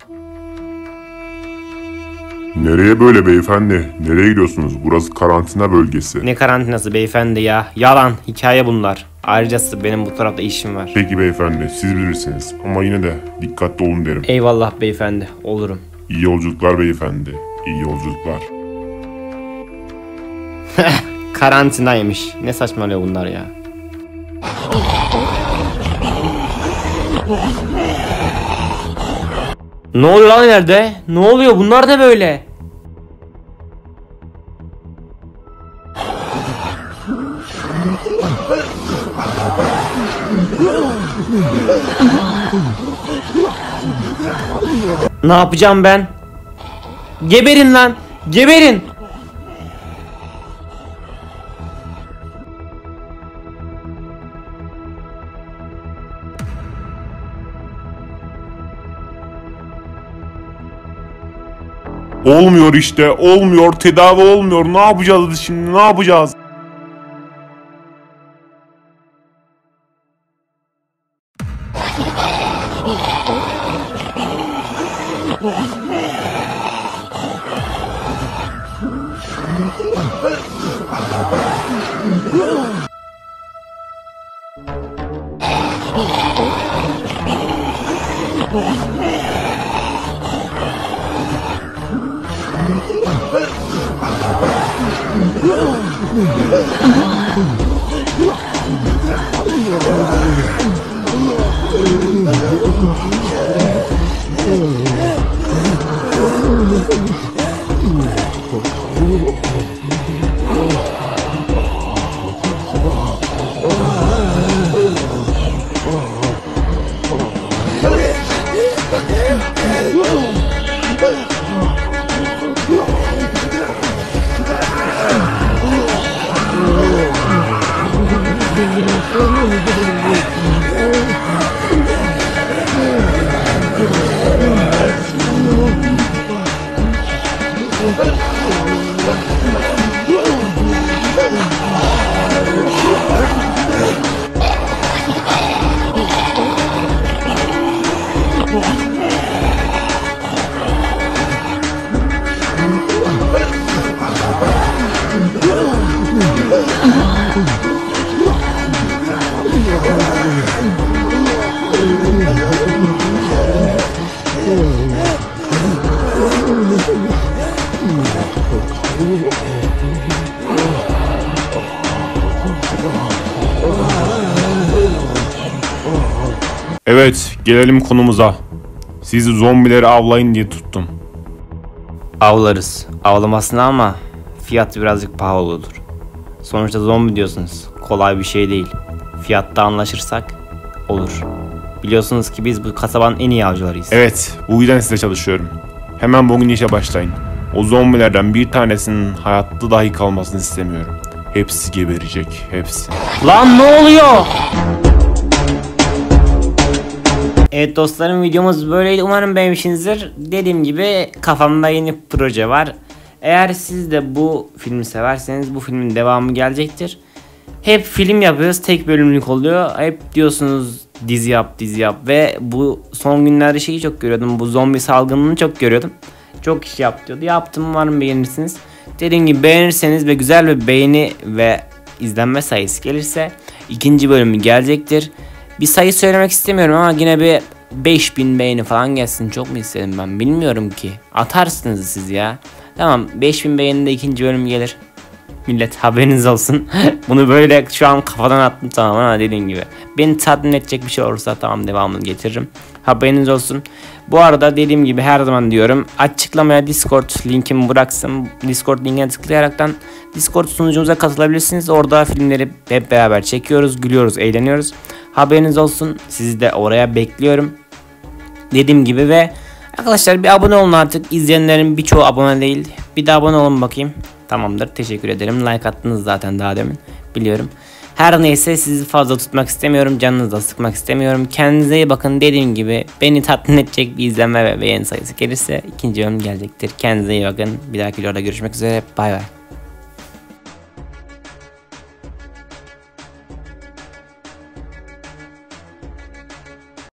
Nereye böyle beyefendi? Nereye gidiyorsunuz? Burası karantina bölgesi. Ne karantinası beyefendi ya? Yalan, hikaye bunlar. Ayrıca benim bu tarafta işim var. Peki beyefendi, siz bilirsiniz ama yine de dikkatli olun derim. Eyvallah beyefendi, olurum. İyi yolculuklar beyefendi. İyi yolculuklar. Karantinaymış. Ne saçmalıyor bunlar ya? Ne oluyor lan nerede? Ne oluyor? Bunlar da böyle. Ne yapacağım ben? Geberin lan! Geberin! Olmuyor işte, olmuyor. Tedavi olmuyor. Ne yapacağız biz şimdi? Ne yapacağız? Evet, gelelim konumuza. Sizi zombileri avlayın diye tuttum. Avlarız. Avlamasına ama fiyat birazcık pahalı olur. Sonuçta zombi diyorsunuz. Kolay bir şey değil. Fiyatta anlaşırsak olur. Biliyorsunuz ki biz bu kasabanın en iyi avcılarıyız. Evet, bu yüzden size çalışıyorum. Hemen bugün işe başlayın. O zombilerden bir tanesinin hayatta dahi kalmasını istemiyorum. Hepsi geberecek, hepsi. Lan ne oluyor? Evet dostlarım, videomuz böyleydi. Umarım beğenmişsinizdir. Dediğim gibi kafamda yeni proje var. Eğer siz de bu filmi severseniz bu filmin devamı gelecektir. Hep film yapıyoruz, tek bölümlük oluyor. Hep diyorsunuz dizi yap, dizi yap. Ve bu son günlerde şeyi çok görüyordum. Bu zombi salgınını çok görüyordum. Çok kişi yap diyordu. Yaptım, umarım beğenirsiniz. Dediğim gibi beğenirseniz ve güzel bir beğeni ve izlenme sayısı gelirse ikinci bölümü gelecektir. Bir sayı söylemek istemiyorum ama yine bir 5000 beğeni falan gelsin. Çok mu istedim ben, bilmiyorum ki. Atarsınız siz ya. Tamam, 5000 beğenide ikinci bölüm gelir. Millet haberiniz olsun. Bunu böyle şu an kafadan attım tamam, ama dediğim gibi beni tatmin edecek bir şey olursa tamam, devamını getiririm. Haberiniz olsun. Bu arada dediğim gibi her zaman diyorum, açıklamaya Discord linkimi bıraksın. Discord linkine tıklayaraktan Discord sunucumuza katılabilirsiniz. Orada filmleri hep beraber çekiyoruz, gülüyoruz, eğleniyoruz. Haberiniz olsun. Sizi de oraya bekliyorum. Dediğim gibi ve arkadaşlar bir abone olun artık. İzleyenlerin birçoğu abone değil. Bir de abone olun bakayım. Tamamdır, teşekkür ederim. Like attınız zaten daha demin, biliyorum. Her neyse, sizi fazla tutmak istemiyorum. Canınızı da sıkmak istemiyorum. Kendinize iyi bakın. Dediğim gibi beni tatmin edecek bir izlenme ve beğeni sayısı gelirse ikinci bölüm gelecektir. Kendinize iyi bakın. Bir dahaki videoda görüşmek üzere. Bay bay.